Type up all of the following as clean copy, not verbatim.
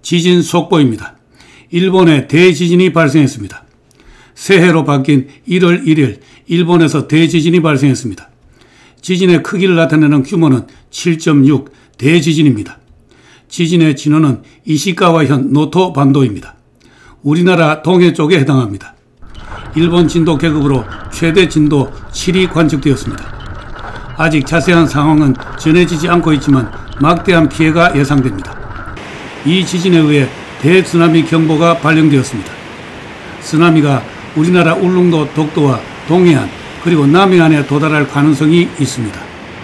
지진 속보입니다. 일본에 대지진이 발생했습니다. 새해로 바뀐 1월 1일 일본에서 대지진이 발생했습니다. 지진의 크기를 나타내는 규모는 7.6 대지진입니다. 지진의 진원은 이시가와현 노토 반도입니다. 우리나라 동해 쪽에 해당합니다. 일본 진도 계급으로 최대 진도 7이 관측되었습니다. 아직 자세한 상황은 전해지지 않고 있지만 막대한 피해가 예상됩니다. 이 지진에 의해 대쓰나미 경보가 발령되었습니다. 쓰나미가 우리나라 울릉도 독도와 동해안 그리고 남해안에 도달할 가능성이 있습니다.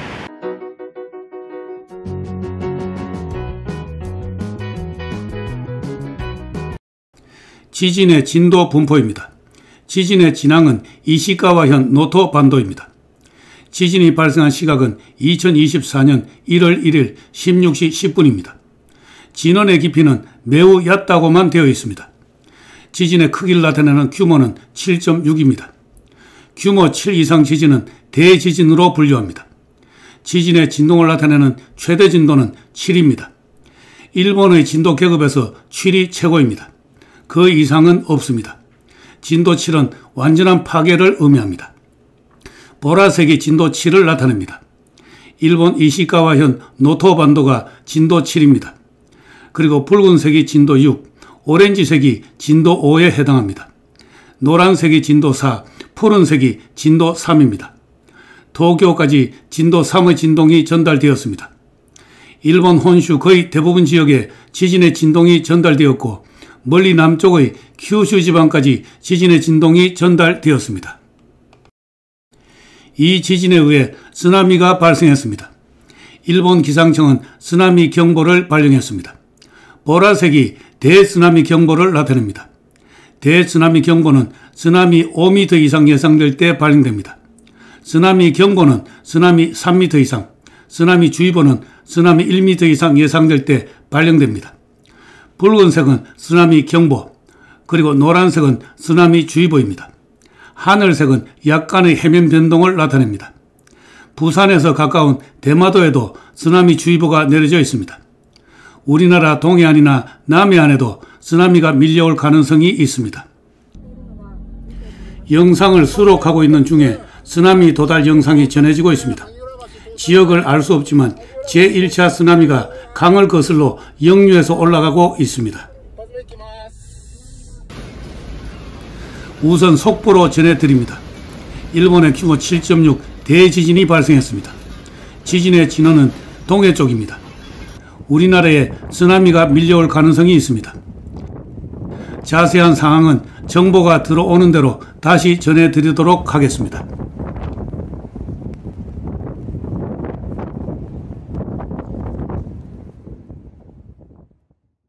지진의 진도 분포입니다. 지진의 진앙은 이시가와현 노토 반도입니다. 지진이 발생한 시각은 2024년 1월 1일 16시 10분입니다. 진원의 깊이는 매우 얕다고만 되어 있습니다. 지진의 크기를 나타내는 규모는 7.6입니다. 규모 7 이상 지진은 대지진으로 분류합니다. 지진의 진동을 나타내는 최대 진도는 7입니다. 일본의 진도 계급에서 7이 최고입니다. 그 이상은 없습니다. 진도 7은 완전한 파괴를 의미합니다. 보라색이 진도 7을 나타냅니다. 일본 이시가와현 노토 반도가 진도 7입니다. 그리고 붉은색이 진도 6, 오렌지색이 진도 5에 해당합니다. 노란색이 진도 4, 푸른색이 진도 3입니다. 도쿄까지 진도 3의 진동이 전달되었습니다. 일본 혼슈 거의 대부분 지역에 지진의 진동이 전달되었고 멀리 남쪽의 큐슈 지방까지 지진의 진동이 전달되었습니다. 이 지진에 의해 쓰나미가 발생했습니다. 일본 기상청은 쓰나미 경보를 발령했습니다. 보라색이 대쓰나미 경보를 나타냅니다. 대쓰나미 경보는 쓰나미 5m 이상 예상될 때 발령됩니다. 쓰나미 경보는 쓰나미 3m 이상, 쓰나미 주의보는 쓰나미 1m 이상 예상될 때 발령됩니다. 붉은색은 쓰나미 경보, 그리고 노란색은 쓰나미 주의보입니다. 하늘색은 약간의 해면 변동을 나타냅니다. 부산에서 가까운 대마도에도 쓰나미 주의보가 내려져 있습니다. 우리나라 동해안이나 남해안에도 쓰나미가 밀려올 가능성이 있습니다. 영상을 수록하고 있는 중에 쓰나미 도달 영상이 전해지고 있습니다. 지역을 알 수 없지만 제1차 쓰나미가 강을 거슬러 영유에서 올라가고 있습니다. 우선 속보로 전해드립니다. 일본의 규모 7.6 대지진이 발생했습니다. 지진의 진원은 동해 쪽입니다. 우리나라에 쓰나미가 밀려올 가능성이 있습니다. 자세한 상황은 정보가 들어오는 대로 다시 전해드리도록 하겠습니다.